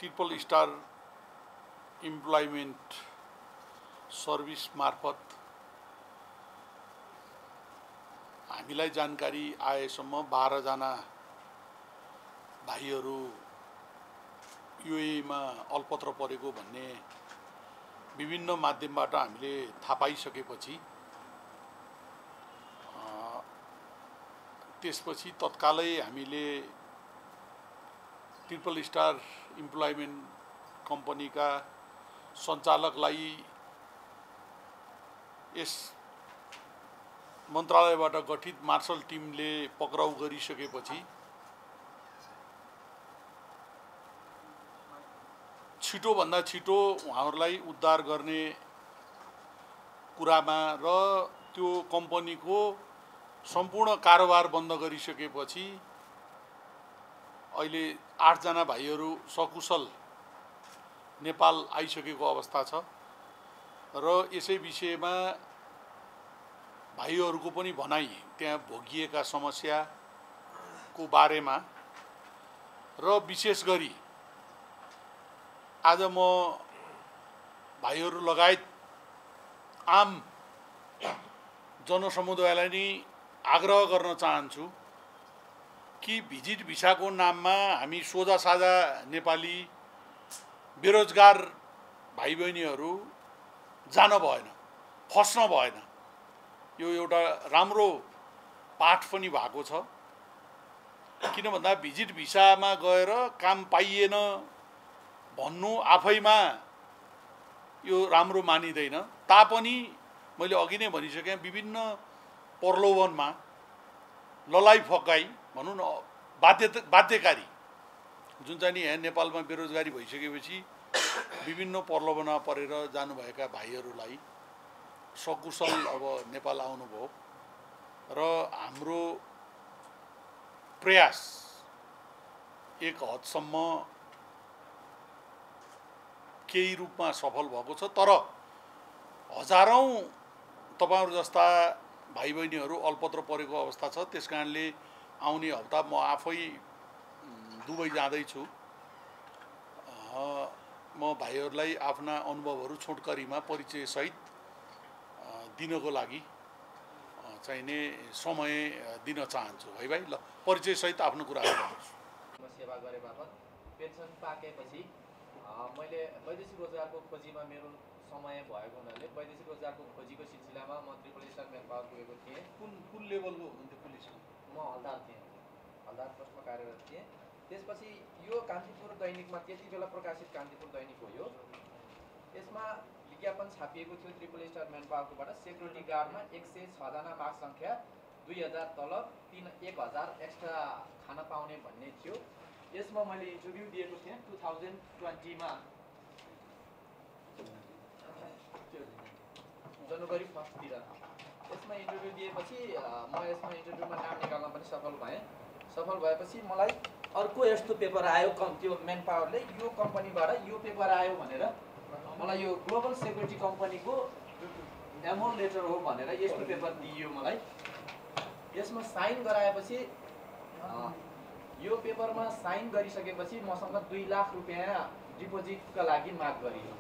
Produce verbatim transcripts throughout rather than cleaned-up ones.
Triple star employment service मार्फत हामीलाई जानकारी आएसम्म बाह्र जना भाइहरू युएईमा अल्पत्र परेको भन्ने विभिन्न माध्यमबाट हामीले थाहा पाइसकेपछि त्यसपछि तत्कालै हामीले ट्रिपल स्टार इम्प्लॉयमेंट कम्पनीका सञ्चालकलाई यस मन्त्रालयबाट गठित मार्शल टिमले पक्राउ गरिसकेपछि छिटोभन्दा छिटो उहाँहरूलाई उद्धार गर्ने कुरामा र त्यो कम्पनीको सम्पूर्ण कारोबार बन्द गरिसकेपछि अहिले आठ जना भाइहरू सकुशल नेपाल आइसकेको अवस्था छ र यसै विषयमा भाइहरूको पनि भनाइ त्यहाँ भोगिएका समस्याको बारेमा र विशेष गरी आज म भाइहरू लगायत आम जनसमुदायलाई नि आग्रह गर्न चाहन्छु कि भिजिट भिसाको नाममा हामी सोझा साझा नेपाली बेरोजगार भाइ बहिनीहरू जान भएन, फस्न भएन। यो एउटा राम्रो पाठ पनि भएको छ। किन भन्दा भिजिट भिसामा गएर काम पाइएन भन्नु आफैमा यो राम्रो मानिँदैन। तापनि मैले अघि नै भनिसकेँ, विभिन्न प्रलोभनमा ललाई फकाई भनौँ न बाध्य बाध्यकारी जुन चाहिँ नि यहाँ नेपालमा बेरोजगारी भइसकेपछि विभिन्न प्रलोभनमा परेर जानुभएका भाइहरूलाई सकुशल अब नेपाल आउनुभयो र हाम्रो प्रयास एक हदसम्म केही रूपमा सफल भएको छ। तर हजारौं तपाईहरु जस्ता भाइ बहिनीहरू अल्पत्र परेको अवस्था छ। त्यसकारणले आउने हप्ता म आफै दुबई जाँदैछु। म भाइहरूलाई आफ्ना अनुभवहरू छोटकरीमा परिचय सहित दिनको लागि चाहिने समय दिन चाहन्छु। है भाइ, ल परिचय सहित आफ्नो कुरा गर्नुहोस्। म सेवा गरे बापत पेन्सन पाकेपछि मैले वैदेशिक रोजगारको खोजीमा मेरो समय भएको हुनाले वैदेशिक रोजगारको खोजीको सिलसिलामा म ट्रिपल स्टार म्यान पावर पुगेको थिएँ। कुन कुन लेभलको हुनुहुन्थ्यो पुलिसमा? म हलदार थिएँ, हलदार पोस्टमा कार्यरत थिएँ। त्यसपछि यो कान्तिपुर दैनिकमा त्यति बेला प्रकाशित कान्तिपुर दैनिक हो यो, यसमा विज्ञापन छापिएको थियो ट्रिपल स्टार म्यान पावरकोबाट सेक्युरिटी गार्डमा एक सय छजना माग सङ्ख्या, दुई हजार तलब, तीन एक हजार एक्स्ट्रा खान पाउने भन्ने थियो। यसमा मैले इन्टरभ्यू दिएको थिएँ टु थाउजन्ड ट्वेन्टीमा जनवरी फर्स्टतिर। यसमा इन्टरभ्यू दिएपछि म यसमा इन्टरभ्यूमा नाम निकाल्न पनि सफल भएँ। सफल भएपछि मलाई अर्को यस्तो पेपर आयो, कम त्यो म्यान पावरले यो कम्पनीबाट यो पेपर आयो भनेर मलाई यो ग्लोबल सेक्युरिटी कम्पनीको डेमो लेटर हो भनेर यस्तो पेपर दिइयो मलाई। यसमा साइन गराएपछि यो पेपरमा साइन गरिसकेपछि मसँग दुई लाख रुपियाँ डिपोजिटका लागि माग गरियो।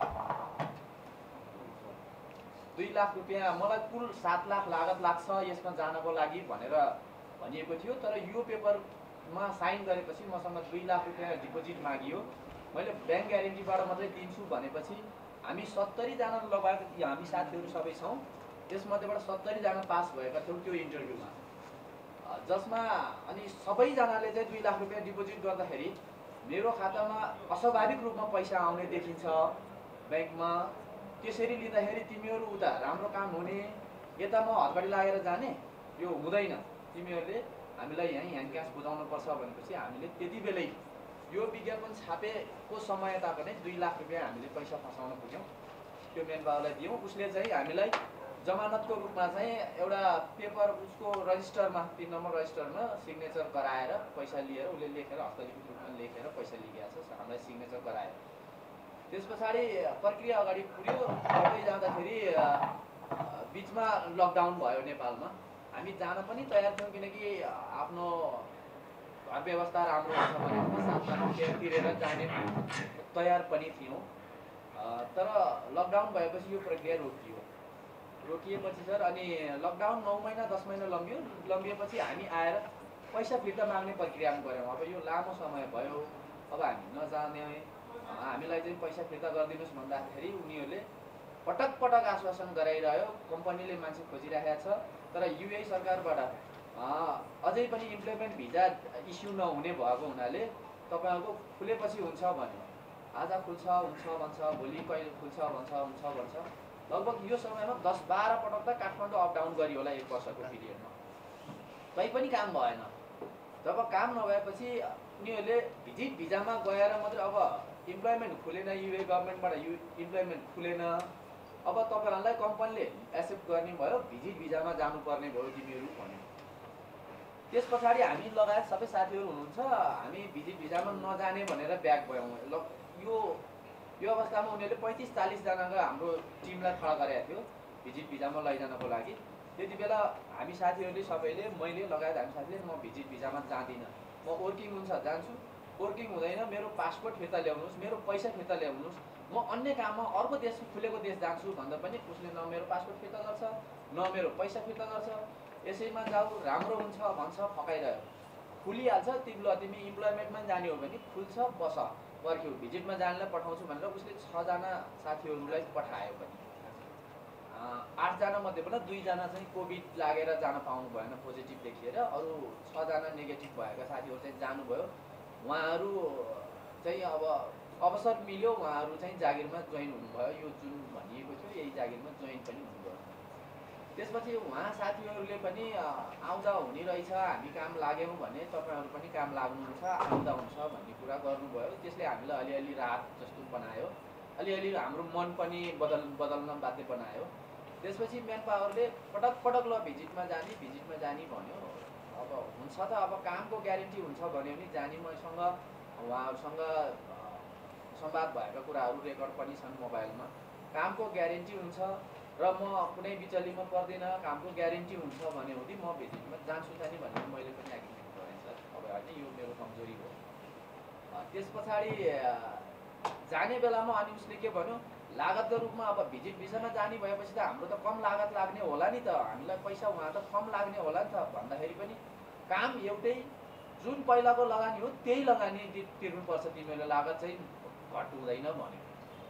दुई लाख रुपियाँ मलाई कुल सात लाख लागत लाग्छ यसमा जानको लागि भनेर भनिएको थियो। तर यो पेपरमा साइन गरेपछि मसँग दुई लाख रुपियाँ डिपोजिट मागियो। मैले ब्याङ्क ग्यारेन्टीबाट मात्रै दिन्छु भनेपछि हामी सत्तरीजना लगायत हामी साथीहरू सबै छौँ। त्यसमध्येबाट सत्तरीजना पास भएका थियौँ त्यो इन्टरभ्यूमा, जसमा अनि सबैजनाले चाहिँ दुई लाख रुपियाँ डिपोजिट गर्दाखेरि मेरो खातामा अस्वाभाविक रूपमा पैसा आउने देखिन्छ ब्याङ्कमा। त्यसरी लिँदाखेरि तिमीहरू उता राम्रो काम हुने, यता म हतबाडी लागेर जाने, यो हुँदैन, तिमीहरूले हामीलाई यहीँ ह्यान्ड क्यास बुझाउनुपर्छ भनेपछि हामीले त्यति बेलै यो विज्ञापन छापेको समय ताको नै दुई लाख रुपियाँ हामीले पैसा फसाउन पुग्यौँ। त्यो म्यान पावरलाई दियौँ। उसले चाहिँ हामीलाई जमानतको रूपमा चाहिँ एउटा पेपर उसको रजिस्टरमा तिन नम्बर रजिस्टरमा सिग्नेचर गराएर पैसा लिएर उसले लेखेर हस्तलिखित रूपमा लेखेर पैसा लिइरहेको छ, हामीलाई सिग्नेचर गराएर। त्यस पछाडि प्रक्रिया अगाडि पुग्यो। गर्दै जाँदाखेरि बिचमा लकडाउन भयो नेपालमा। हामी जान पनि तयार थियौँ किनकि आफ्नो घर व्यवस्था राम्रो हुन्छ भने सात लाख रुपियाँ तिरेर जाने तयार पनि थियौँ। तर लकडाउन भएपछि यो प्रक्रिया रोकियो। रोकिएपछि सर अनि लकडाउन नौ महिना दस महिना लम्बियो। लम्बिएपछि हामी आएर पैसा फिर्ता माग्ने प्रक्रियामा गऱ्यौँ। अब यो लामो समय भयो, अब हामी नजाने हामीलाई चाहिँ पैसा फिर्ता गरिदिनुहोस् भन्दाखेरि उनीहरूले पटक पटक आश्वासन गराइरह्यो। कम्पनीले मान्छे खोजिरहेको छ, तर युए सरकारबाट अझै पनि इम्प्लोइमेन्ट भिजा इस्यु नहुने भएको हुनाले तपाईँहरूको खुलेपछि हुन्छ भन्यो। आज खुल्छ हुन्छ भन्छ, भोलि कहिले खुल्छ भन्छ हुन्छ भन्छ। लगभग यो समयमा दस बाह्र पटक त काठमाडौँ अप डाउन गरियो होला एक वर्षको पिरियडमा, तै पनि काम भएन। जब काम नभएपछि उनीहरूले भिजिट भिजामा गएर मात्रै अब इम्प्लोइमेन्ट खुलेन, युए गभर्मेन्टबाट यु इम्प्लोइमेन्ट खुलेन। अब तपाईँहरूलाई कम्पनीले एक्सेप्ट गर्ने भयो, भिजिट भिजामा जानुपर्ने भयो तिमीहरू भन्यो। त्यस पछाडि हामी लगायत सबै साथीहरू हुनुहुन्छ, हामी भिजिट भिजामा नजाने भनेर ब्याक भयौँ। ल यो यो अवस्थामा उनीहरूले पैँतिस चालिसजनाको हाम्रो टिमलाई खडा गरेको थियो भिजिट भिजामा लैजानको लागि। त्यति बेला हामी साथीहरूले सबैले, मैले लगायत हामी साथीले, म भिजिट भिजामा जाँदिनँ, म वर्किङ हुन्छ जान्छु, वर्किङ हुँदैन मेरो पासपोर्ट फिर्ता ल्याउनुहोस्, मेरो पैसा फिर्ता ल्याउनुहोस्, म अन्य काममा अर्को देश खुलेको देश जान्छु भन्दा पनि उसले न मेरो पासपोर्ट फिर्ता गर्छ न मेरो पैसा फिर्ता गर्छ। यसैमा जाऊ राम्रो हुन्छ भन्छ, फकाइरह्यो। खुलिहाल्छ तिमीले, तिमी इम्प्लोइमेन्टमा जाने हो भने खुल्छ बस पर्ख्यौ, भिजिटमा जानलाई पठाउँछु भनेर उसले छजना साथीहरूलाई पठायो पनि। आठजना मध्येबाट दुईजना चाहिँ कोभिड लागेर जान पाउनु भएन पोजिटिभ देखिएर, अरू छजना नेगेटिभ भएका साथीहरू चाहिँ जानुभयो। उहाँहरू चाहिँ अब अवसर मिल्यो, उहाँहरू चाहिँ जागिरमा जोइन हुनुभयो। यो जुन भनिएको थियो यही जागिरमा जोइन पनि हुनुभयो। त्यसपछि उहाँ साथीहरूले पनि आउँदा हुने रहेछ, हामी काम लाग्यौँ भने तपाईँहरू पनि काम लाग्नुहुन्छ, आउँदा हुन्छ भन्ने कुरा गर्नुभयो। त्यसले हामीलाई अलिअलि राहत जस्तो बनायो, अलिअलि हाम्रो मन पनि बदल बदल्न बाध्य बनायो। त्यसपछि म्यान पावरले पटक पटक ल भिजिटमा जाने भिजिटमा जाने भन्यो। अब हुन्छ त, अब कामको ग्यारेन्टी हुन्छ भन्यो भने जाने। मसँग उहाँहरूसँग संवाद भएका कुराहरू रेकर्ड पनि छन् मोबाइलमा। कामको ग्यारेन्टी हुन्छ र म कुनै बिचलीमा पर्दिनँ, कामको ग्यारेन्टी हुन्छ भन्यो भने म भिजिटमा जान्छु जाने भनेर मैले पनि एग्रिमेन्ट गरेँ सर। अब होइन यो मेरो कमजोरी हो। त्यस पछाडि जाने बेलामा अनि उसले के भन्यो, लागतको रूपमा अब भिजिट भिजामा जाने भएपछि त हाम्रो त कम लागत लाग्ने होला नि त, हामीलाई पैसा उहाँ त कम लाग्ने होला नि त भन्दाखेरि पनि काम एउटै, जुन पहिलाको लगानी हो त्यही लगानी तिर्नुपर्छ तिमीहरूले, लागत चाहिँ घट हुँदैन भन्यो।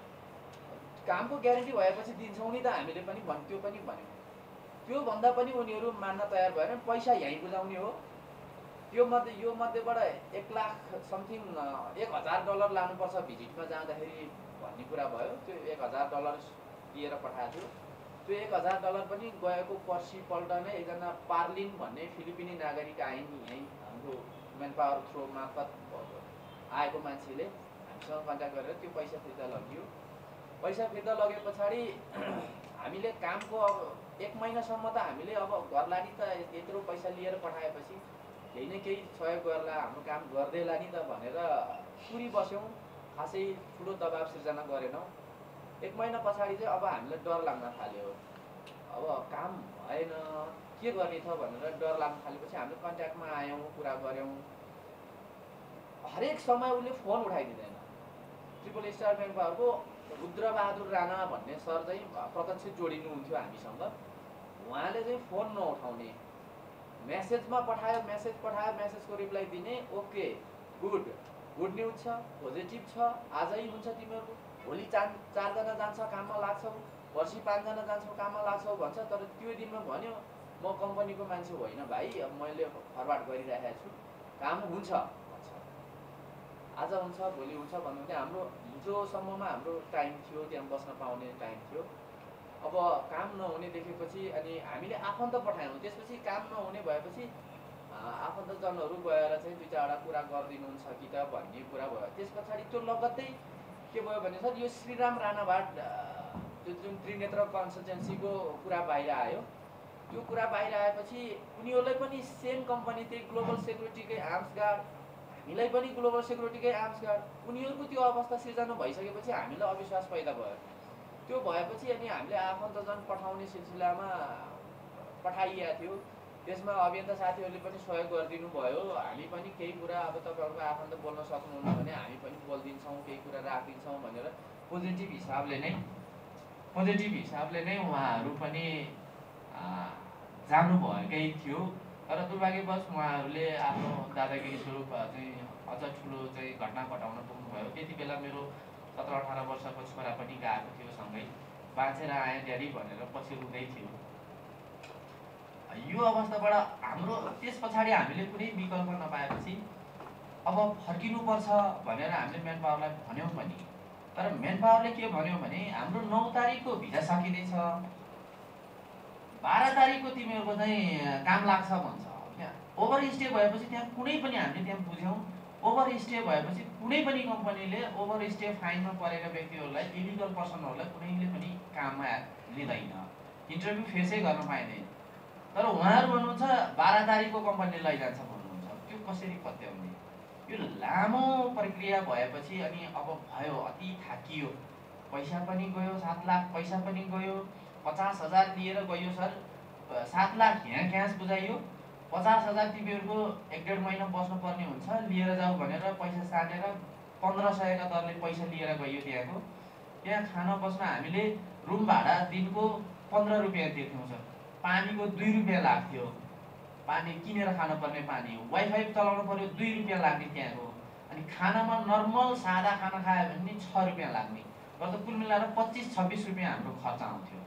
कामको ग्यारेन्टी भएपछि दिन्छौँ नि त हामीले पनि भन् त्यो पनि भन्यो। त्यो भन्दा पनि उनीहरू मान्न तयार भएन। पैसा यहीँ बुझाउने हो, त्यो मध्ये यो मध्येबाट एक लाख समथिङ एक हजार डलर लानुपर्छ भिजिटमा जाँदाखेरि भन्ने कुरा भयो। त्यो एक हजार डलर दिएर पठाएको थियो। त्यो एक हजार डलर पनि गएको पर्सिपल्ट नै एकजना पार्लिन भन्ने फिलिपिनी नागरिक आइन् यहीँ हाम्रो म्यान पावर थ्रो मार्फत आएको मान्छेले हामीसँग कन्ट्याक्ट गरेर त्यो पैसा फिर्ता लगियो। पैसा फिर्ता लगे पछाडि हामीले कामको अब एक महिनासम्म त हामीले अब गर्लानी त यत्रो पैसा लिएर पठाएपछि केही न केही सहयोग गर्ला, हाम्रो काम गर्दैला नि त भनेर पुरी बस्यौँ। खासै ठुलो दबाब सिर्जना गरेनौँ। एक महिना पछाडि चाहिँ अब हामीलाई डर लाग्न थाल्यो। अब काम भएन, के गर्ने त भनेर डर लाग्न थालेपछि हामीले कन्ट्याक्टमा आयौँ, कुरा गऱ्यौँ। हरेक समय उसले फोन उठाइदिँदैन। ट्रिपल स्टार म्यान पावरको रुद्रबहादुर राणा भन्ने सर चाहिँ प्रत्यक्ष जोडिनुहुन्थ्यो हामीसँग। उहाँले चाहिँ फोन नउठाउने, मेसेजमा पठायो, मेसेज पठायो, मेसेजको रिप्लाई दिने, ओके गुड गुड न्युज छ, पोजिटिभ छ, आजै हुन्छ तिमीहरू, भोलि चार चारजना जान्छ काममा लाग्छौ, पर्सि पाँचजना जान्छौ काममा लाग्छौ भन्छ। तर त्यो दिनमा भन्यो म कम्पनीको मान्छे होइन भाइ, अब मैले फरवार्ड गरिरहेको छु, काम हुन्छ भन्छ। आज हुन्छ भोलि हुन्छ भन्नु भने हाम्रो हिजोसम्ममा हाम्रो टाइम थियो, त्यहाँ बस्न पाउने टाइम थियो। अब काम नहुने देखेपछि अनि हामीले आफन्त पठायौँ। त्यसपछि काम नहुने भएपछि आफन्तजनहरू गएर चाहिँ दुई चारवटा कुरा गरिदिनुहुन्छ कि त भन्ने कुरा भयो। त्यस पछाडि त्यो लगत्तै के भयो भने सर यो श्रीराम राणाबाट त्यो जुन त्रिनेत्र कन्सल्टेन्सीको कुरा बाहिर आयो। त्यो कुरा बाहिर आएपछि उनीहरूलाई पनि सेम कम्पनी त्यही ग्लोबल सेक्युरिटीकै आर्म्स गार्ड, हामीलाई पनि ग्लोबल सेक्युरिटीकै आर्म्स गार्ड, उनीहरूको त्यो अवस्था सिर्जना भइसकेपछि हामीलाई अविश्वास पैदा भयो। त्यो भएपछि अनि हामीले आफन्तजन पठाउने सिलसिलामा पठाइएको थियो। त्यसमा अभियन्ता साथीहरूले पनि सहयोग गरिदिनु भयो। हामी पनि केही कुरा अब तपाईँहरूको आफन्त बोल्न सक्नुहुन्न भने हामी पनि बोलिदिन्छौँ, केही कुरा राखिदिन्छौँ भनेर पोजिटिभ हिसाबले नै पोजिटिभ हिसाबले नै उहाँहरू पनि जानुभएकै थियो। तर दुर्भाग्यवश उहाँहरूले आफ्नो दादागिरी स्वरूप चाहिँ अझ ठुलो चाहिँ घटना घटाउन पुग्नुभयो। त्यति बेला मेरो सत्र अठार वर्षको छोरा पनि गएको थियो सँगै, बाँचेर आएँ ड्याडी भनेर पछि रुँदै थियो। यो अवस्थाबाट हाम्रो त्यस पछाडि हामीले कुनै विकल्प नपाएपछि अब फर्किनुपर्छ भनेर हामीले म्यान पावरलाई भन्यौँ पनि। तर म्यान पावरले के भन्यो भने हाम्रो नौ तारिकको भिजा सकिँदैछ, बाह्र तारिकको तिमीहरूको चाहिँ काम लाग्छ भन्छ। त्यहाँ ओभर स्टे भएपछि त्यहाँ कुनै पनि हामीले त्यहाँ बुझ्यौँ, ओभर स्टे भएपछि कुनै पनि कम्पनीले ओभर स्टे फाइनमा परेका व्यक्तिहरूलाई, इलिगल पर्सनहरूलाई कुनैले पनि काममा लिँदैन, इन्टरभ्यू फेसै गर्न पाइँदैन। तर उहाँहरू भन्नुहुन्छ बाह्र तारिकको कम्पनीले लैजान्छ भन्नुहुन्छ। त्यो कसरी पत्याउने? यो लामो प्रक्रिया भएपछि अनि अब भयो, अति थाकियो, पैसा पनि गयो, सात लाख पैसा पनि गयो, पचास हजार लिएर गयो सर, सात लाख यहाँ क्यास बुझाइयो, पचास हजार तिमीहरूको एक डेढ महिना बस्नुपर्ने हुन्छ, लिएर जाऊ भनेर पैसा साटेर पन्ध्र सयका दरले पैसा लिएर गयो। त्यहाँको त्यहाँ खान बस्न हामीले रुम भाडा दिनको पन्ध्र रुपियाँ तिर्थ्यौँ सर, पानीको दुई रुपियाँ लाग्थ्यो, पानी किनेर खानुपर्ने पानी, वाइफाई चलाउनु पर्यो दुई रुपियाँ लाग्ने त्यहाँको, अनि खानामा नर्मल सादा खाना खायो भने नि छ रुपियाँ लाग्ने, र त कुल मिलाएर पच्चिस छब्बिस रुपियाँ हाम्रो खर्च आउँथ्यो।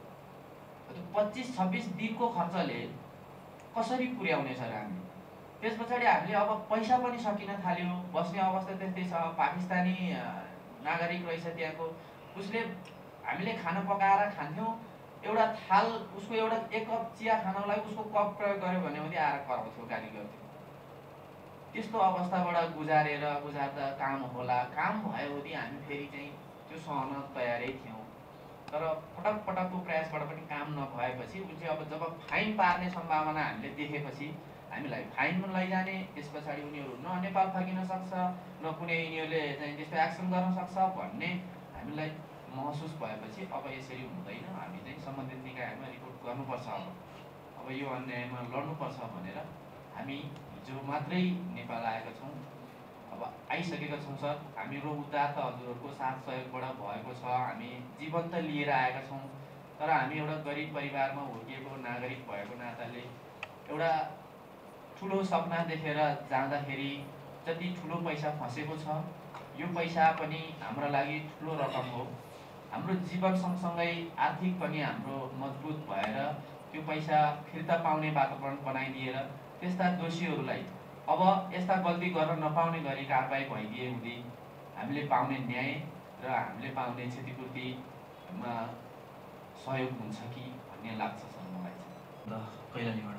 पच्चिस छब्बिस दिनको खर्चले कसरी पुर्याउने सर हामी? त्यस पछाडि हामीले अब पैसा पनि सकिन थाल्यो, बस्ने अवस्था त्यस्तै छ। पाकिस्तानी नागरिक रहेछ त्यहाँको, उसले हामीले खाना पकाएर खान्थ्यौँ, एउटा थाल उसको एउटा एक कप चिया खानको लागि उसको कप प्रयोग गर्यो भने मात्रै आएर कराउँथ्यो, गाली गर्थ्यो। त्यस्तो अवस्थाबाट गुजारेर गुजार्दा काम होला, काम भयो भने हामी फेरि चाहिँ त्यो सहन तयारै थियौँ। तर पटक पटकको प्रयासबाट पनि काम नभएपछि उसले अब जब फाइन पार्ने सम्भावना हामीले देखेपछि हामीलाई फाइनमा लैजाने, त्यस पछाडि उनीहरू न नेपाल फर्किन सक्छ, न कुनै यिनीहरूले चाहिँ त्यस्तो एक्सन गर्न सक्छ भन्ने हामीलाई महसुस भएपछि अब यसरी हुँदैन, हामी चाहिँ सम्बन्धित निकायमा रिपोर्ट गर्नुपर्छ, अब अब यो अन्यायमा लड्नुपर्छ भनेर हामी हिजो मात्रै नेपाल आएका छौँ। अब आइसकेका छौँ सर, हाम्रो उद्धार त हजुरहरूको साथ सहयोगबाट भएको छ, हामी जीवन्त लिएर आएका छौँ। तर हामी एउटा गरिब परिवारमा हुर्किएको नागरिक भएको नाताले एउटा ठुलो सपना देखेर जाँदाखेरि जति ठुलो पैसा फँसेको छ, यो पैसा पनि हाम्रो लागि ठुलो रकम हो। हाम्रो जीवन सँगसँगै आर्थिक पनि हाम्रो मजबुत भएर त्यो पैसा फिर्ता पाउने वातावरण बनाइदिएर त्यस्ता दोषीहरूलाई अब यस्ता गल्ती गर्न नपाउने गरी कारबाही भइदिए हुँदै हामीले पाउने न्याय र हामीले पाउने क्षतिपूर्तिमा सहयोग हुन्छ कि भन्ने लाग्छ सर मलाई चाहिँ। कैलालीबाट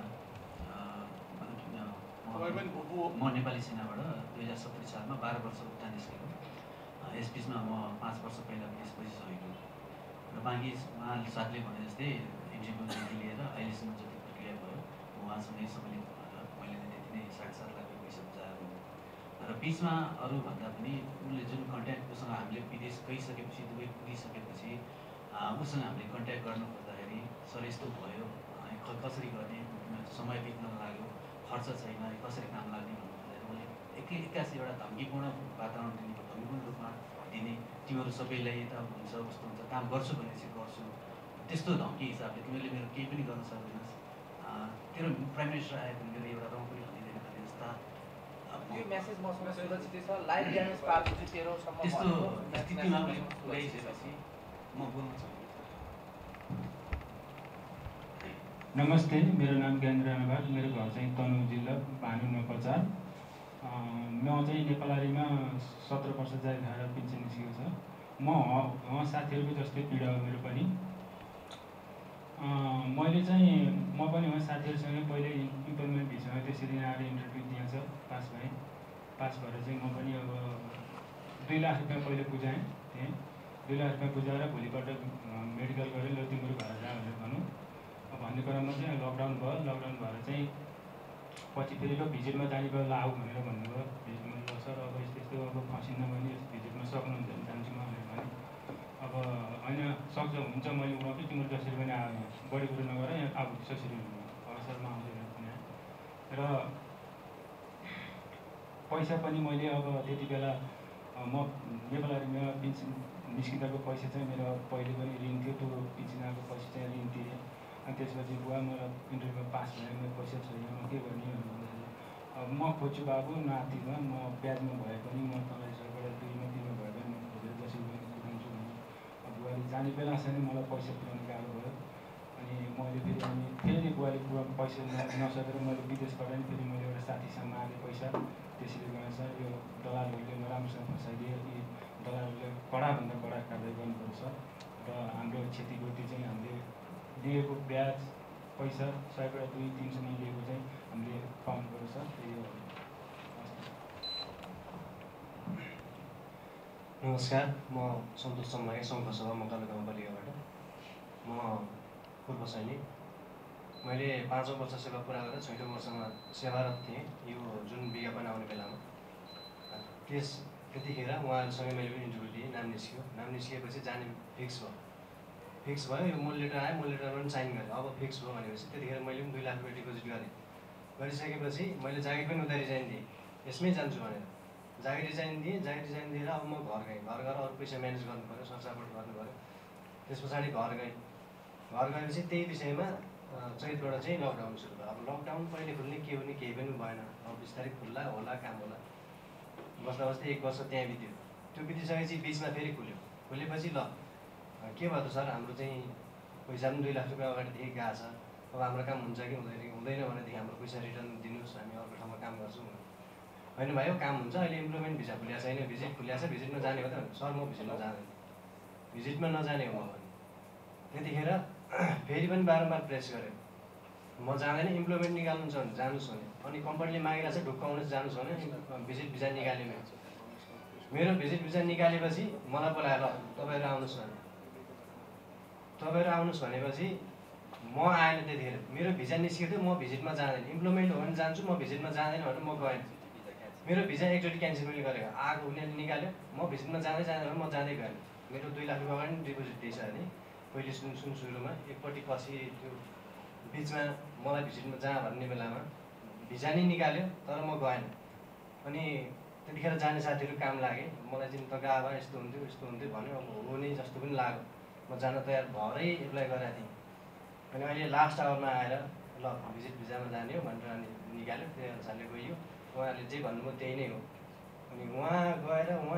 म नेपाली सेनाबाट दुई हजार सत्तरी सालमा बाह्र वर्ष उता निस्केको। यस बिचमा म पाँच वर्ष पहिला त्यसपछि सकेको र बाँकी उहाँले साथले भने जस्तै इन्टरभ्यूदेखि लिएर अहिलेसम्म जति प्रक्रिया भयो उहाँसँगै सम्मिलित भएर मैले त्यति नै साढे सात लाख पैसा बुझाएको र बिचमा अरूभन्दा पनि उसले जुन कन्ट्याक्ट उसँग हामीले विदेश गइसकेपछि दुबई पुगिसकेपछि उसँग हामीले कन्ट्याक्ट गर्नु खोज्दाखेरि सर यस्तो भयो, कसरी गर्ने, समय बित्न लाग्यो, खर्च छैन, कसरी काम लाग्ने भन्नु उसले एकै एक्कासी एउटा धम्कीपूर्ण वातावरण दिने, धम्कीपूर्ण रूपमा दिने, तिमीहरू सबैलाई यता हुन्छ उस्तो हुन्छ, काम गर्छु भनेपछि गर्छु, त्यस्तो धम्की हिसाबले तिमीले मेरो केही पनि गर्न सक्दैनस्, तेरो प्राइम मिनिस्टर आयो भने मेरो एउटा रौँ पनि हालिदिने खाने जस्ता यो मेसेज मसँग सुरक्षित छ। लाइभ ड्यामेज पार्टी चाहिँ तेह्र सम्म त्यस्तो स्थितिमा पुर्याइसकेपछि म बोल्न सक्छु। नमस्ते, मेरो नाम ज्ञानेन्द्र राणाभाग, मेरो घर चाहिँ तनहुँ जिल्ला भानु नपचार। म चाहिँ नेपालीमा सत्र वर्ष जारी खाएर पेन्सन निस्केको छ। म उहाँ साथीहरूको जस्तै पीडा हो मेरो पनि। मैले चाहिँ म पनि उहाँ साथीहरूसँग पहिले इम्प्लोइमेन्ट भिसामा त्यसरी आएर इन्टरभ्यू दिएछ, पास भएँ। पास भएर चाहिँ म पनि अब दुई लाख रुपियाँ पहिले बुझाएँ थिएँ। दुई लाख रुपियाँ बुझाएर भोलिपल्ट मेडिकल गरेँ, ल तिम्रो भएर जा भनेर भनौँ भन्ने क्रममा चाहिँ लकडाउन भयो। लकडाउन भएर चाहिँ पछि फेरि ल भिजिटमा जाने बेला ल आऊ भनेर भन्नुभयो। भिजिटमा ल सर अब यस्तो यस्तो अब फसिन्न भने भिजिटमा सक्नुहुन्छ भने जान्छु म भनेर भने अब होइन सक्छ हुन्छ मैले उहाँकै तिम्रो जसरी पनि आयो, बढी कुरो नगर यहाँ अब जसरी अब सरमा आउँदैन भने र पैसा पनि मैले अब त्यति बेला म नेपाल आर्मीमा पेन्सन निस्किँदाको पैसा चाहिँ मेरो पहिले पनि ऋण थियो, त्यो पेन्सनको पैसा चाहिँ ऋण तिरेँ। अनि त्यसपछि बुवा मेरो इन्टरभ्यूमा पास भयो, मेरो पैसा छैन, म के गर्ने भन्दाखेरि अब म खोज्छु बाबु नातिमा, म ब्याजमा भए पनि म तपाईँलाई सरबाट दुईमा तिनमा भए पनि म खोजेर जसरी पनि पुऱ्याउँछु भने अब बुवाले जाने बेलासम्म मलाई पैसा पुऱ्याउनु गाह्रो भयो। अनि मैले फेरि अनि फेरि बुवाले पुरा पैसा नसकेर मैले विदेशबाट पनि फेरि मैले एउटा साथीसँग मागेँ पैसा। त्यसरी गएछ यो दलालहरूले राम्रोसँग फसाइदिए, कि दलालहरूले कडाभन्दा कडा कारवाही गर्नुपर्छ र हाम्रो क्षतिपूर्ति चाहिँ हामीले दिएको ब्याज पैसा सयबाट दुई तिनसम्म लिएको चाहिँ हामीले पाउनुपर्छ। त्यही हो। नमस्कार, म सन्तोष सम्मागे सङ्घसभा मकल गाउँपालिकाबाट। म पूर्व सैनिक। मैले पाँचौँ वर्ष सेवा पुरा गरेर छैटौँ वर्षमा सेवारत थिएँ यो जुन विज्ञापन आउने बेलामा। त्यस त्यतिखेर उहाँहरूसँग मैले पनि इन्टरभ्यू दिएँ, नाम निस्क्यो। नाम निस्किएपछि जाने फिक्स भयो फिक्स भयो यो मूल लेटर आयो, मूल लेटरमा पनि साइन गरेँ। अब फिक्स भयो भनेपछि त्यतिखेर मैले पनि दुई लाख रुपियाँ डिपोजिट गरेँ। गरिसकेपछि मैले जागिर पनि उता रिजाइन दिएँ, यसमै जान्छु भनेर जागिर रिजाइन दिएँ। जागिर रिजाइन दिएर अब म घर गएँ। घर गएर अरू पैसा म्यानेज गर्नु पऱ्यो, सरसफाइ गर्नु पऱ्यो। त्यस पछाडि घर गएँ। घर गएपछि त्यही विषयमा चैतबाट चाहिँ लकडाउन सुरु भयो। अब लकडाउन कहिले खुल्ने के हुने केही पनि भएन। अब बिस्तारै खुल्ला होला, काम होला। बस्दा बस्दै एक वर्ष त्यहाँ बित्यो। त्यो बितिसकेपछि बिचमा फेरि खुल्यो। खुलेपछि ल के भयो त सर, हाम्रो चाहिँ पैसा पनि दुई लाख रुपियाँ अगाडिदेखि गएको छ, अब हाम्रो काम हुन्छ कि हुँदैन हुँदैन भनेदेखि हाम्रो पैसा रिटर्न दिनुहोस्, हामी अर्को ठाउँमा काम गर्छौँ। होइन भाइ हो काम हुन्छ, अहिले इम्प्लोइमेन्ट भिजा खुलिएको छैन, भिजिट खुलिएको छ, भिजिटमा जाने हो त? सर म भिजिटमा जाँदैन, भिजिटमा नजाने हो म भने। त्यतिखेर फेरि पनि बारम्बार प्रेस गरेँ, म जाँदैन, इम्प्लोइमेन्ट निकाल्नुहुन्छ भने जानुहोस् भने। अनि कम्पनीले मागिरहेको छ ढुक्क आउनुहोस् जानुहोस् भने भिजिट भिजा निकाल्यो मेरो। मेरो भिजिट भिजा निकालेपछि मलाई बोलायो, ल तपाईँहरू आउनुहोस् भने। तपाईँहरू आउनुहोस् भनेपछि म आएन। त्यतिखेर मेरो भिजा निस्कियो थियो, म भिजिटमा जाँदैन, इम्प्लोइमेन्ट हो भने जान्छु, म भिजिटमा जाँदैन भनेर म गएँ। मेरो भिजा एकचोटि क्यान्सल पनि गरेको, आएको उनीहरूले निकाल्यो, म भिजिटमा जाँदै जाँदैन भने म जाँदै गएँ। मेरो दुई लाख रुपियाँ अगाडि डिपोजिट दिइसक्यो नि पहिले सुन सुन सुरुमा। एकपट्टि पछि त्यो बिचमा मलाई भिजिटमा जा भन्ने बेलामा भिजा नै निकाल्यो, तर म गएन। अनि त्यतिखेर जाने साथीहरू काम लागे, मलाई चाहिँ त गएको भए यस्तो हुन्थ्यो यस्तो हुन्थ्यो भन्यो। अब हो नै जस्तो पनि लाग्यो, म जान तयार भएरै एप्लाई गरेको थिएँ। अनि अहिले लास्ट आवरमा आएर ल भिजिट भिजामा जाने हो भनेर अनि निकाल्यो, त्यही अनुसारले गइयो। उहाँहरूले जे भन्नुभयो त्यही नै हो। अनि उहाँ गएर उहाँ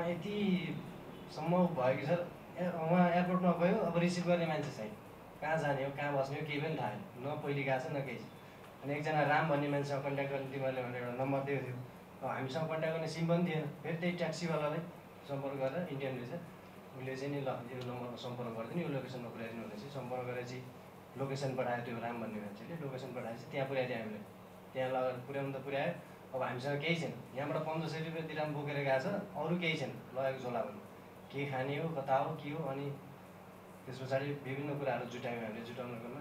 यतिसम्म भयो कि सर, उहाँ एयरपोर्टमा गयो, अब रिसिभ गर्ने मान्छे छैन, कहाँ जाने हो कहाँ बस्ने हो केही पनि थाहा छैन, न पहिले गएको छ न केही छ। अनि एकजना राम भन्ने मान्छेसँग कन्ट्याक्ट गर्ने तिमीहरूले भनेर एउटा नम्बर दिएको थियो। अब हामीसँग कन्ट्याक्ट गर्ने सिम पनि थिएन। फेरि त्यही ट्याक्सीवालालाई सम्पर्क गरेर, इन्डियन रहेछ, उसले चाहिँ नि ल यो नम्बरमा सम्पर्क गरिदिनु, यो लोकेसनमा पुऱ्याइदिनु भनेपछि सम्पर्क गरेर चाहिँ लोकेसन पठायो त्यो राम भन्ने मान्छेले। लोकेसन पठाएपछि त्यहाँ पुऱ्याइदियो हामीले। त्यहाँ लगेर पुऱ्याउनु त पुऱ्यायो। अब हामीसँग केही छैन, यहाँबाट पन्ध्र सय रुपियाँ दिराम बोकेर गएको छ, अरू केही छैन लगेको झोला भने। के खाने हो कता हो के हो। अनि त्यस पछाडि विभिन्न कुराहरू जुटायौँ हामीले। जुटाउनुकोमा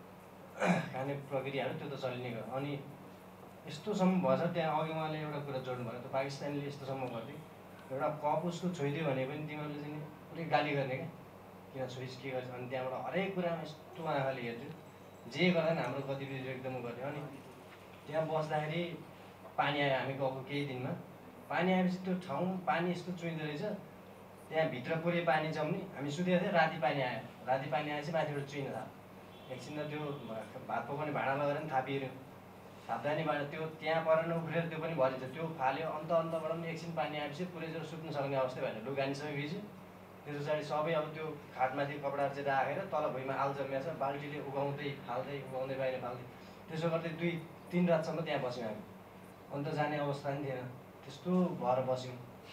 खाने प्रक्रियाहरू त्यो त चलिने गयो। अनि यस्तोसम्म भएछ, त्यहाँ अघि उहाँले एउटा कुरा जोड्नु भयो, त पाकिस्तानले यस्तोसम्म गरिदियो, एउटा कप उसको छोइदियो भने पनि तिमीहरूले चाहिँ पुरै गाली गर्ने क्या, किन छोइस के गर्छ। अनि त्यहाँबाट हरेक कुरामा यस्तो आँखाले हेर्थ्यो, जे गर्दा पनि हाम्रो गतिविधि एकदम गर्थ्यो। अनि त्यहाँ बस्दाखेरि पानी आयो, हामी गएको केही दिनमा पानी आएपछि त्यो ठाउँ पानी यस्तो चुइँदो रहेछ, त्यहाँभित्र पुरै पानी जम्ने। हामी सुतेको थियौँ, राति पानी आयो, राति पानी आएपछि माथिबाट चुइन थाल्यो। एकछिन त त्यो भात पकाउने भाँडा लगेर पनि थापिएर थाप्दा नि भाँडा त्यो त्यहाँ परेर उफ्रेर त्यो पनि भरिन्छ, त्यो फाल्यो। अन्त अन्तबाट पनि एकछिन पानी आएपछि पुरै जोर सुत्नु सक्ने अवस्था भएन, लुगा नि सबै भिज्यो। त्यस पछाडि सबै अब त्यो खाटमाथि कपडाहरू चाहिँ राखेर तल भुइँमा आल जम्मिया छ, बाल्टीले उगाउँदै फाल्दै उगाउँदै बाहिर फाल्दै त्यसो गर्दै दुई तिन रातसम्म त्यहाँ बस्यौँ हामी। अन्त जाने अवस्था पनि थिएन, त्यस्तो भएर बस्यौँ।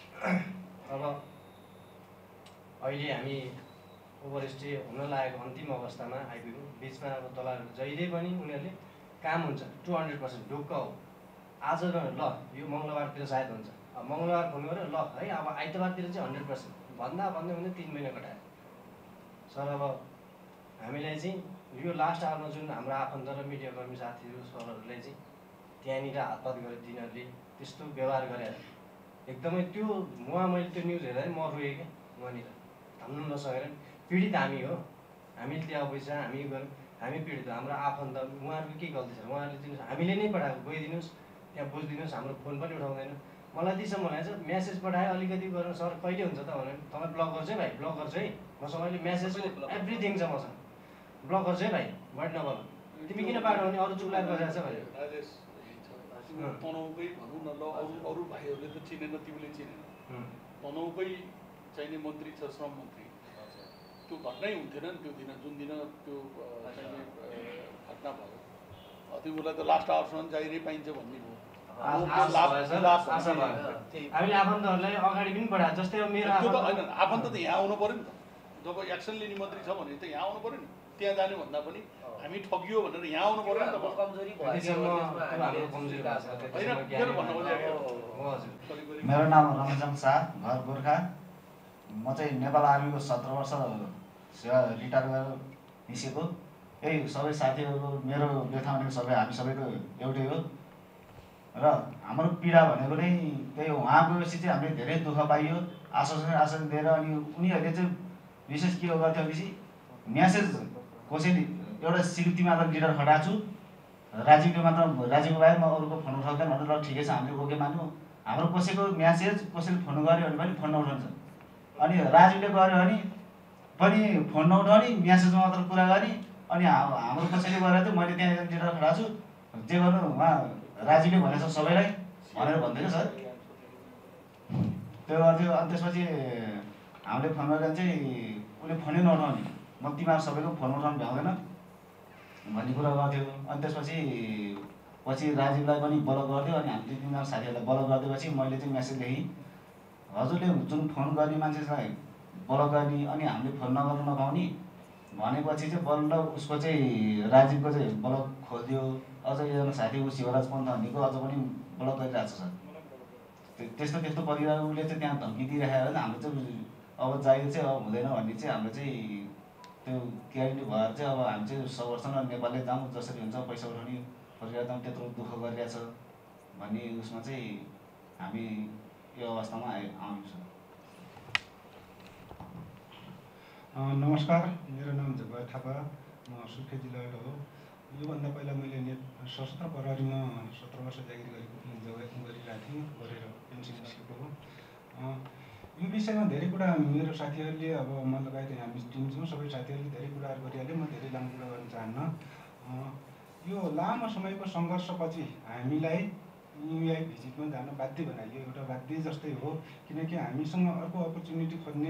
अब अहिले हामी ओभरस्टे हुन लागेको अन्तिम अवस्थामा आइपुग्यौँ। बिचमा अब दलालहरू जहिले पनि उनीहरूले काम हुन्छ टु हन्ड्रेड पर्सेन्ट ढुक्क हो, आज ल यो मङ्गलबारतिर सायद हुन्छ, अब मङ्गलबार फोन गऱ्यो ल है अब आइतबारतिर चाहिँ हन्ड्रेड पर्सेन्ट भन्दा भन्दै भन्दै तिन महिना कटायो सर। अब हामीलाई चाहिँ यो लास्ट आवरमा जुन हाम्रो आफन्त र मिडियाकर्मी साथीहरू सरहरूले चाहिँ त्यहाँनिर हातपात गरेर तिनीहरूले त्यस्तो व्यवहार गरे एकदमै त्यो उहाँ मैले त्यो न्युज हेर्दा म रोएँ क्या। वहाँनिर थाम्नु नसकेर पीडित हामी हो, हामीले त्यो पैसा हामी गऱ्यौँ, हामी पीडित हाम्रो आफन्त उहाँहरूको के गल्ती छ उहाँहरूले दिनुहोस् हामीले नै पठाएको गइदिनुहोस् त्यहाँ बुझिदिनुहोस् हाम्रो फोन पनि उठाउँदैन मलाई त्यसम्म भनेको छ म्यासेज पठाएँ अलिकति गर्नु सर कहिले हुन्छ त भने तपाईँ ब्लक गर्छु है भाइ ब्लक गर्छु है मसँग अहिले म्यासेज एभ्रिथिङ छ मसँग ब्लक गर्छु है भाइ वाट नबल तिमी किन पाठाउने अरू चुक्लाएर बजाएको छ भने राजेश तनहुकै भनौँ न ल अरू अरू भाइहरूले त चिनेन तिमीले चिनेन तनहुकै चाहिने मन्त्री छ श्रम मन्त्री त्यो घटनै हुन्थेन नि त्यो दिन जुन दिन त्यो चाहिने घटना भयो त्यो उसलाई त लास्ट आवरसम्म जागिरै पाइन्छ भन्ने भयो हामीले आफन्तहरूलाई अगाडि पनि बढाएको जस्तै अब मेरो त्यो त होइन आफन्त त यहाँ आउनु पऱ्यो नि त जब एक्सन लिने मन्त्री छ भने त यहाँ आउनु पऱ्यो नि त्यहाँ जाने भन्दा पनि हामी ठगियो भनेर यहाँ आउनु पऱ्यो नि त मेरो नाम रमचन्द्र शाह घर गोर्खा म चाहिँ नेपाल आर्मीको सत्र वर्ष सेवा रिटायर गरेर निस्केको यही सबै साथीहरू मेरो व्यथा भनेको सबै हामी सबैको एउटै हो र हाम्रो पीडा भनेको नै त्यही हो उहाँ गएपछि चाहिँ हामीले धेरै दुःख पाइयो आश्वासन आश्वासन दिएर अनि उनीहरूले चाहिँ विशेष के हो गर्थ्यो भनेपछि म्यासेज कसैले एउटा सिक्युरिटी मात्र लिडर खटाएको छु राजीवले मात्र राजीवको बाहेक म अरूको फोन उठाउँदैन भनेर ल ठिकै छ हामीले ओके मान्यौँ हाम्रो कसैको म्यासेज कसैले फोन गर्यो भने पनि फोन नउठाउँछ अनि राजीवले गर्यो भने पनि फोन नउठाउने म्यासेजमा मात्र कुरा गर्ने अनि हाम्रो कसैले गरेर चाहिँ मैले त्यहाँ लिडर खटाएको छु जे गर्नु उहाँ राजीवले भनेछ सबैलाई भनेर भन्दैन सर त्यो गर्थ्यो अनि त्यसपछि हामीले फोन गरेर चाहिँ उसले फोनै नउठाउने म तिमीहरू सबैको फोन उठाउनु भ्याउँदैन भन्ने कुरा गर्थ्यो अनि त्यसपछि पछि राजीवलाई पनि ब्लक गर्थ्यो अनि हामीले तिनीहरू साथीहरूलाई ब्लक गरिदिएपछि मैले चाहिँ मेसेज लेखेँ हजुरले जुन फोन गर्ने मान्छेलाई ब्लक गर्ने अनि हामीले फोन नगर्नु नपाउने भनेपछि चाहिँ बल्ल उसको चाहिँ राजीवको चाहिँ ब्लक खोलिदियो अझ एकजना साथी ऊ शिवराज पन्त भन्नेको अझ पनि ब्लक गरिरहेको छ सर त्यस्तो त्यस्तो परिवार उसले चाहिँ त्यहाँ धम्की दिइराखेर हाम्रो चाहिँ अब जागिर चाहिँ अब हुँदैन भन्ने चाहिँ हाम्रो चाहिँ त्यो ग्यारेन्टी भएर चाहिँ अब हामी चाहिँ सौ वर्षमा नेपालले जाउँ जसरी हुन्छ पैसा उठाउने परिवार जाउँ त्यत्रो दुःख गरिरहेछ भन्ने उसमा चाहिँ हामी यो अवस्थामा आइ आउँछ। नमस्कार, मेरो नाम जगबहादुर थापा, म सुर्खेत जिल्लाबाट हो। योभन्दा पहिला मैले नेट सशस्त्र प्रहरीमा सत्र वर्ष जागिर गरेको गरिरहेको थिएँ गरेर पेन्सन निस्केको हो। यो विषयमा धेरै कुरा मेरो साथीहरूले अब मन लगाएर हामी टिम छौँ सबै साथीहरूले धेरै कुराहरू गरिहाल्यो म धेरै लामो कुरा गर्न चाहन्न। यो लामो समयको सङ्घर्षपछि हामीलाई युआई भिजिटमा जान बाध्य बनाइयो एउटा बाध्य जस्तै हो किनकि हामीसँग अर्को अपर्च्युनिटी खोज्ने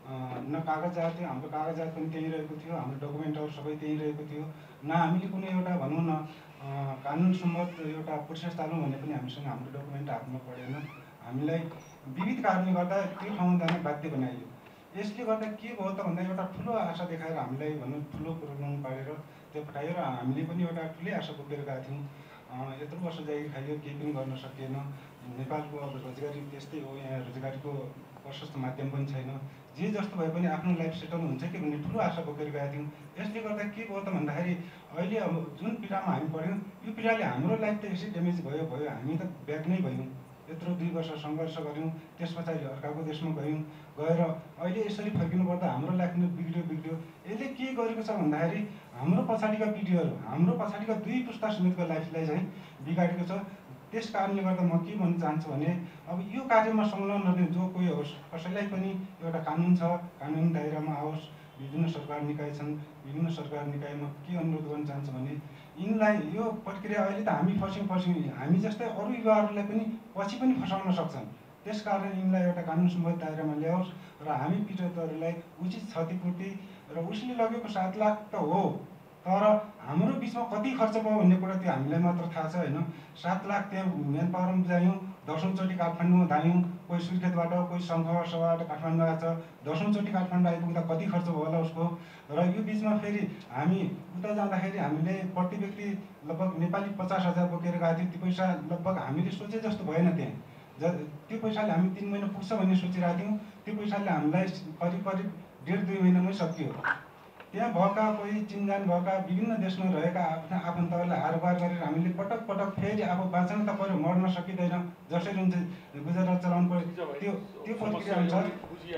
न कागजात थियो हाम्रो कागजात पनि त्यही रहेको थियो हाम्रो डकुमेन्टहरू सबै त्यही रहेको थियो न हामीले कुनै एउटा भनौँ न कानुन सम्मत एउटा प्रोसेस थालौँ भने पनि हामीसँग हाम्रो डकुमेन्ट हातमा परेन हामीलाई विविध कारणले गर्दा त्यो ठाउँमा जान बाध्य बनाइयो। यसले गर्दा के भयो त भन्दा एउटा ठुलो आशा देखाएर हामीलाई भनौँ ठुलो प्रोग्राम पारेर त्यो पठायो र हामीले पनि एउटा ठुलै आशा बोकेर गएको थियौँ। यत्रो वर्ष जागिर खाइयो केही पनि गर्न सकिएन नेपालको अब रोजगारी त्यस्तै हो यहाँ रोजगारीको प्रशस्त माध्यम पनि छैन जे जस्तो भए पनि आफ्नो लाइफ सेटल हुन्छ कि भन्ने ठुलो आशा बोकेर गएका थियौँ। यसले गर्दा के भयो त भन्दाखेरि अहिले अब जुन पीडामा हामी पऱ्यौँ यो पीडाले हाम्रो लाइफ त यसै ड्यामेज भयो भयो हामी त ब्याक नै भयौँ यत्रो दुई वर्ष सङ्घर्ष गऱ्यौँ त्यस पछाडि अर्काको देशमा गयौँ गएर अहिले यसरी फर्किनु पर्दा हाम्रो लाइफ नै बिग्रियो बिग्रियो यसले के गरेको छ भन्दाखेरि हाम्रो पछाडिका पिँढीहरू हाम्रो पछाडिका दुई पुस्ता समेतको लाइफलाई चाहिँ बिगाडेको छ। त्यस कारणले गर्दा म के भन्न चाहन्छु भने अब यो कार्यमा संलग्न रहने जो कोही होस् कसैलाई पनि एउटा कानुन छ कानुन दायरामा आओस्। विभिन्न सरकार निकाय छन् विभिन्न सरकार निकायमा के अनुरोध गर्न चाहन्छु भने यिनलाई यो प्रक्रिया अहिले त हामी फस्यौँ फस्यौँ हामी जस्तै अरू युवाहरूलाई पनि पछि पनि फसाउन सक्छन् त्यसकारण यिनलाई एउटा कानुन सम्बद्ध दायरामा ल्याओस् र हामी पीडितहरूलाई उचित क्षतिपूर्ति र उसले लगेको सात लाख त हो तर हाम्रो बिचमा कति खर्च भयो भन्ने कुरा त्यो हामीलाई मात्र थाहा छ होइन। सात लाख त्यहाँ मेन पावरमा जायौँ दसौँचोटि काठमाडौँमा धायौँ कोही सुर्खेतबाट कोही सङ्घ सभाबाट काठमाडौँ आएको छ दसौँचोटि काठमाडौँ आइपुग्दा कति खर्च भयो होला उसको र यो बिचमा फेरि हामी उता जाँदाखेरि हामीले प्रति व्यक्ति लगभग नेपाली पचास हजार बोकेर गएको थियो त्यो पैसा लगभग हामीले सोचे जस्तो भएन त्यहाँ ज त्यो पैसाले हामी तिन महिना पुग्छ भन्ने सोचिरहेको थियौँ त्यो पैसाले हामीलाई करिब करिब डेढ दुई महिनामै सकियो। त्यहाँ भएका कोही चिनजान भएका विभिन्न देशमा रहेका आफ्ना आफन्तहरूलाई हारबार गरेर हामीले पटक पटक फेरि अब बाँच्न त पऱ्यो मर्न सकिँदैन जसरी हुन्छ गुजरात चलाउनु पऱ्यो त्यो त्यो प्रक्रिया अनुसार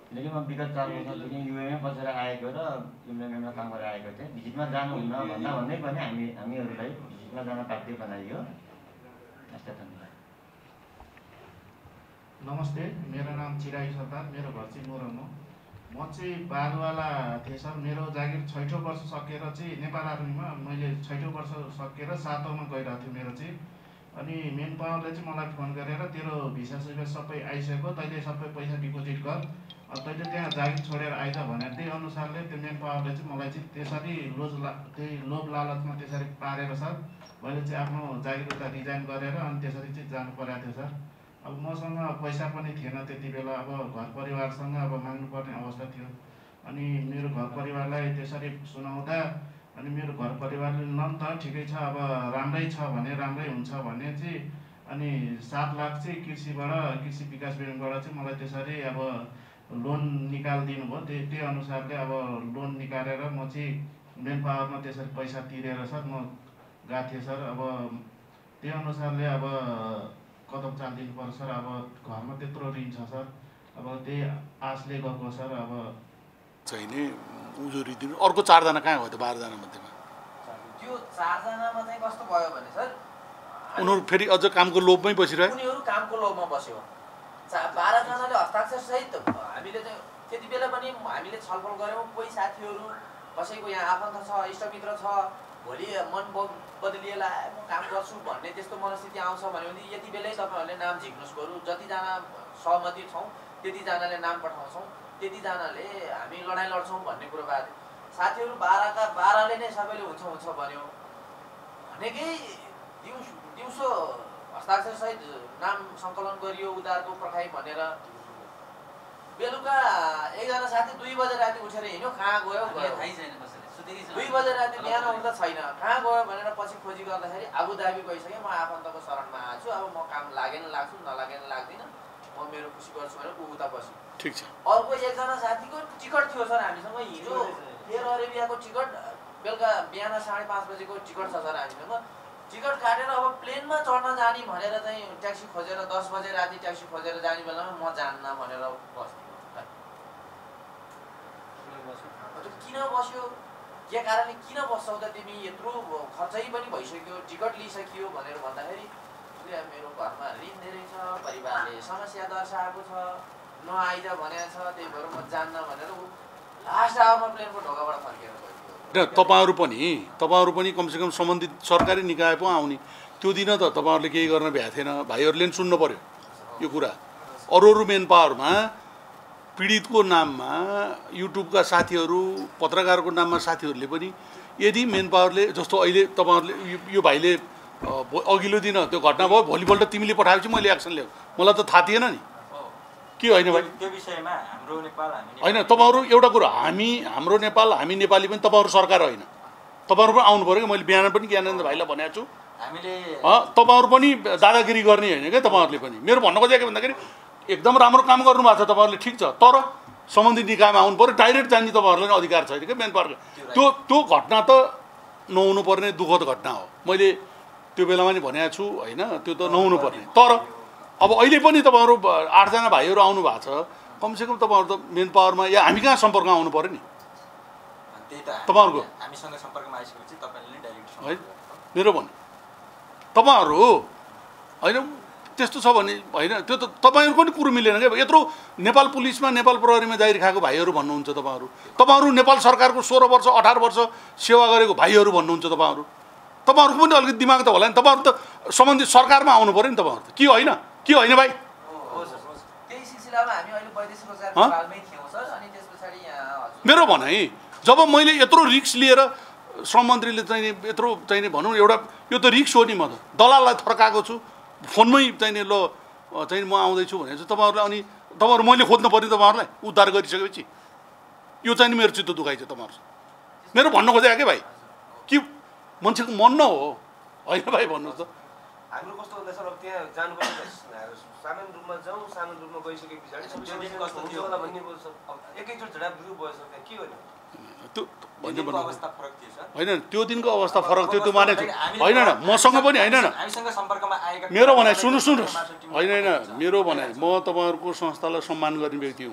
किनकि म विगत चार वर्षदेखि युएमए बसेर आएको र युएमएमा काम गरेर आएको थिएँ। भिजिटमा जानुहुन्न भन्दा भन्दै पनि हामी हामीहरूलाई भिजिटमा जान बाध्य बनाइयो। नमस्ते, मेरो नाम चिराई सरदार, मेरो घर चाहिँ मोरङ हो। म चाहिँ बालवाला थिएँ सर। मेरो जागिर छैठौँ वर्ष सकेर चाहिँ नेपाल आर्मीमा मैले छैठौँ वर्ष सकेर सातौँमा गइरहेको थिएँ मेरो चाहिँ। अनि मेन पावरले चाहिँ मलाई फोन गरेर तेरो भिसा सिसा सबै आइसक्यो, तैँले सबै पैसा डिपोजिट गर, तैँले त्यहाँ जागिर छोडेर आइज भने त्यही अनुसारले त्यो मेन पावरले चाहिँ मलाई चाहिँ त्यसरी लोज ला त्यही लोभ लालचमा त्यसरी पारेर सर मैले चाहिँ आफ्नो जागिर उता रिजाइन गरेर अनि त्यसरी चाहिँ जानु परेको थियो सर। अब मसँग पैसा पनि थिएन त्यति बेला, अब घर परिवारसँग अब माग्नुपर्ने अवस्था थियो। अनि मेरो घर परिवारलाई त्यसरी सुनाउँदा अनि मेरो घर परिवारले न त ठिकै छ, अब राम्रै छ भने राम्रै हुन्छ भने चाहिँ अनि सात लाख चाहिँ कृषिबाट कृषि विकास ब्याङ्कबाट चाहिँ मलाई त्यसरी अब लोन निकालिदिनु भयो। त्यही त्यही अनुसारले अब लोन निकालेर म चाहिँ मेन पावरमा त्यसरी पैसा तिरेर सर म गएको थिएँ सर। अब त्यही अनुसारले अब कदम चालिदिनु पर्छ सर। अब घरमा त्यत्रो ऋण छ सर, अब त्यही आशले गएको सर। अब चाहिँ नि उजुरी दिनु अर्को चारजना कहाँ भयो त बाह्रजना मध्येमा? त्यो चारजनामा चाहिँ कस्तो भयो भने सर उनीहरू फेरि अझ कामको लोभमै बसिरह्यो। उनीहरू कामको लोभमा बस्यो। चा बाह्रजनाले हस्ताक्षर सहित हामीले चाहिँ त्यति बेला पनि हामीले छलफल गऱ्यौँ। कोही साथीहरू कसैको यहाँ आफन्त छ, इष्टमित्र छ, भोलि मन बदलिएला म काम गर्छु भन्ने त्यस्तो मनस्थिति आउँछ भने यति बेलै तपाईँहरूले नाम झिक्नुहोस् बरु। जतिजना सहमति छौँ त्यतिजनाले नाम पठाउँछौँ, त्यतिजनाले हामी लडाइँ लड्छौँ भन्ने कुरो बात। साथीहरू बाह्रका बाह्रले नै सबैले हुन्छ हुन्छ भन्यो भनेकै दिउँसो दिउँसो हस्ताक्षर सहित नाम सङ्कलन गरियो उधारको पर्खाइ भनेर। बेलुका एकजना साथी दुई बजे राति उठेर हिँड्यो, कहाँ गयो थाहै छैन कसैले। दुई बजे राति बिहान उठ्दा छैन, कहाँ गयो भनेर पछि खोजी गर्दाखेरि आबुधाबी गइसकेँ, म आफन्तको शरणमा आएको छु, अब म काम लागेन लाग्छु नलागेन लाग्दिनँ, म मेरो खुसी गर्छु भनेर ऊ उता बस्यो। ठिक छ। अर्को एकजना साथीको टिकट थियो सर हामीसँग हिजो एयर अरेबियाको टिकट, बेलुका बिहान साढे पाँच बजेको टिकट छ सर हामीसँग। टिकट काटेर अब प्लेनमा चढ्न जाने भनेर चाहिँ ट्याक्सी खोजेर दस बजे राति ट्याक्सी खोजेर जाने बेलामा म जान्न भनेर बस्थ्यो। किन बस्यो, के कारणले किन बस्छौ त तिमी, यत्रो खर्चै पनि भइसक्यो, टिकट लिइसकियो भनेर भन्दाखेरि मेरो घरमा ऋण धेरै छ, परिवारले समस्या दर्शाएको छ, नआइज भनेको छ, त्यही भएर म जान्न भनेर ऊ लास्ट आवरमा प्लेनको ढोकाबाट फर्केर गयो। तपाईँहरू पनि तपाईँहरू पनि कमसेकम सम्बन्धित सरकारी निकाय पो आउने त्यो दिन त तपाईँहरूले केही गर्न भ्याएको थिएन। भाइहरूले पनि सुन्नु पर्यो यो कुरा। अरू अरू मेन पावरमा पीडितको नाममा युट्युबका साथीहरू, पत्रकारको नाममा साथीहरूले पनि यदि मेन पावरले जस्तो अहिले तपाईँहरूले यो भाइले अघिल्लो दिन त्यो घटना भयो, भोलिपल्ट तिमीले पठाएपछि मैले एक्सन ल्याऊ, मलाई त थाहा थिएन नि के होइन भाइ? त्यो विषयमा हाम्रो नेपाल हामी होइन तपाईँहरू एउटा कुरो, हामी हाम्रो नेपाल हामी नेपाली पनि तपाईँहरू सरकार होइन, तपाईँहरू पनि आउनु पऱ्यो कि। मैले बिहान पनि ज्ञानेन्द्र भाइलाई भनेको छु हामीले तपाईँहरू पनि दादागिरी गर्ने होइन क्या तपाईँहरूले पनि। मेरो भन्नु खोजेको भन्दाखेरि एकदम राम्रो काम गर्नुभएको छ तपाईँहरूले, ठिक छ, तर सम्बन्धित निकायमा आउनु पऱ्यो। डाइरेक्ट जाने तपाईँहरूलाई अधिकार छैन क्या मेन पावरले। त्यो त्यो घटना त नहुनु पर्ने दुःखद घटना हो, मैले त्यो बेलामा नि भनेको छु होइन, त्यो त नहुनु पर्ने। तर अब अहिले पनि तपाईँहरू आठजना भाइहरू आउनु भएको छ, कमसेकम तपाईँहरू त मेन पावरमा या हामी कहाँ सम्पर्कमा आउनु पऱ्यो नि। त्यही त तपाईँहरूको हामीसँग सम्पर्कमा आइसकेपछि तपाईँले डाइरेक्ट है मेरो भन्नु तपाईँहरू होइन त्यस्तो छ भने होइन, त्यो त तपाईँहरूको नि कुरो मिलेन क्या। यत्रो नेपाल पुलिसमा नेपाल प्रहरीमा जागिर खाएको भाइहरू भन्नुहुन्छ तपाईँहरू, तपाईँहरू नेपाल सरकारको सोह्र वर्ष अठार वर्ष सेवा गरेको भाइहरू भन्नुहुन्छ तपाईँहरू। तपाईँहरूको पनि अलिकति दिमाग त होला नि, तपाईँहरू त सम्बन्धित सरकारमा आउनु पऱ्यो नि तपाईँहरू त, के होइन के होइन भाइ? त्यही सिलसिलामा हामी अहिले वैदेशिक रोजगार नेपालमै थियौँ सर। अनि त्यस पछाडि यहाँ मेरो भनाइ जब मैले यत्रो रिक्स लिएर श्रम मन्त्रीले चाहिँ यत्रो चाहिँ भनौँ एउटा यो त रिक्स हो नि, म त दलाललाई थर्काएको छु फोनमै चाहिँ ल चाहिँ म आउँदैछु भने चाहिँ तपाईँहरूलाई, अनि तपाईँहरू मैले खोज्नु पऱ्यो तपाईँहरूलाई उद्धार गरिसकेपछि यो चाहिँ मेरो चित्त दुखाइ छ तपाईँहरू। मेरो भन्नु खोजेको के भाइ, कि मान्छेको मन न हो होइन भाइ भन्नुहोस् त। हाम्रो कस्तो हुँदैछ अब त्यहाँ जानुपर्छ, सामान्य रूपमा जाउँ, सामान्य रूपमा गइसके पछाडि कस्तो थियो होला भन्ने बोल्छ। अब एकैचोटि झडा बिउ भयो सर, त्यहाँ के होइन त्यो दिनको अवस्था फरक थियो सर। होइन त्यो दिनको अवस्था फरक थियो त्यो मानेछु, होइन न मसँग पनि होइन न हामीसँग सम्पर्कमा आएका मेरो भनाइ सुन्नु सुन्नुहोस् होइन होइन मेरो भनाइ म तपाईँहरूको संस्थालाई सम्मान गर्ने व्यक्ति हुँ,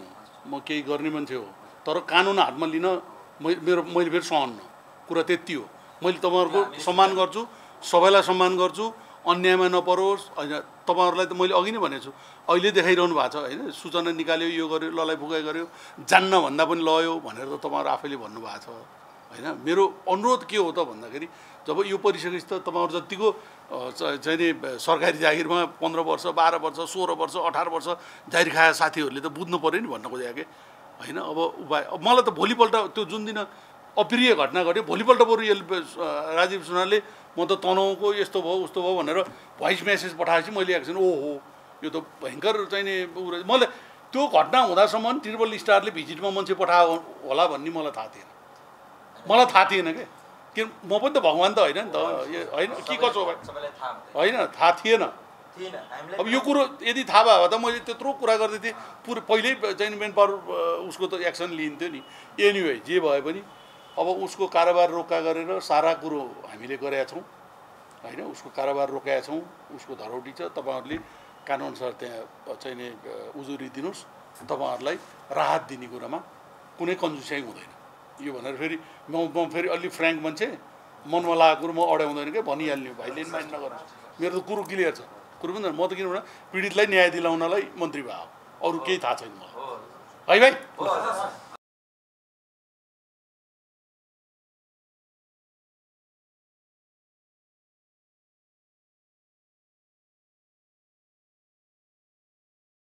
म केही गर्ने मान्छे हो, तर कानुन हातमा लिन मेरो मैले फेरि सहन्न। कुरा त्यति हो। मैले तपाईँहरूको सम्मान गर्छु, सबैलाई सम्मान गर्छु, अन्यायमा नपरोस् होइन। तपाईँहरूलाई त मैले अघि नै भनेको छु, अहिले देखाइरहनु भएको छ होइन, सूचना निकाल्यो, यो गर्यो, ललाइ फुकाइ गर्यो, जान्न भन्दा पनि लयो भनेर त तपाईँहरू आफैले भन्नुभएको छ होइन। मेरो अनुरोध के हो त भन्दाखेरि जब यो परिसकेपछि त तपाईँहरू जतिको चाहिँ नि सरकारी जागिरमा पन्ध्र वर्ष बाह्र वर्ष सोह्र वर्ष अठार वर्ष जागिर खाए साथीहरूले त बुझ्नु पऱ्यो नि भन्न खोजेको कि होइन। अब उपाय अब मलाई त भोलिपल्ट त्यो जुन दिन अप्रिय घटना घट्यो भोलिपल्ट बरु यो राजीव सुनारले म त तनहुँको यस्तो भयो उस्तो भयो भनेर भोइस मेसेज पठाएपछि मैले एकछिन ओहो यो त भयङ्कर चाहिँ नि मलाई त्यो घटना हुँदासम्म ट्रिपल स्टारले भिजिटमा मान्छे पठायो होला भन्ने मलाई थाहा थिएन। मलाई थाहा थिएन क्या, किन म पनि त भगवान् त होइन नि त होइन कि कसो भयो होइन, थाहा थिएन। अब यो कुरो यदि थाहा भयो त मैले त्यत्रो कुरा गर्दै थिएँ पुरै पहिल्यै चाहिँ मेन पावर उसको त एक्सन लिन्थ्यो नि। एनिवे जे भए पनि अब उसको कारोबार रोका गरेर सारा कुरो हामीले गरेका छौँ होइन। उसको कारोबार रोकेका छौँ, उसको धरौटी छ। तपाईँहरूले कानुनअनुसार त्यहाँ चाहिँ नि उजुरी दिनुहोस्, तपाईँहरूलाई राहत दिने कुरामा कुनै कन्जुसाइ हुँदैन। यो भनेर फेरि म म फेरि अलि फ्रेङ्क मान्छे, मनमा लागेको कुरो म अड्याउँदैन क्या, भनिहाल्ने भाइले नि माइन्ड नगर्नुहोस्, मेरो त कुरो क्लियर छ। कुरो पनि म त किन भने पीडितलाई न्याय दिलाउनलाई मन्त्री भयो, अरू केही थाहा छैन मलाई है भाइ।